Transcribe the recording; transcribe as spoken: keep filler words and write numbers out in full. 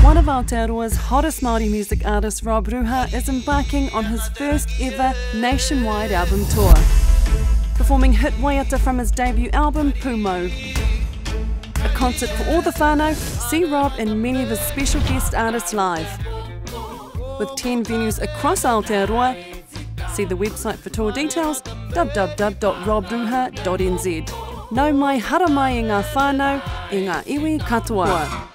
One of Aotearoa's hottest Māori music artists, Rob Ruha, is embarking on his first ever nationwide album tour, performing hit Waiata from his debut album, Pumo. A concert for all the whānau. See Rob and many of his special guest artists live. With ten venues across Aotearoa, see the website for tour details, w w w dot rob ruha dot n z. Nau mai hara mai i ngā whānau, i ngā iwi katoa.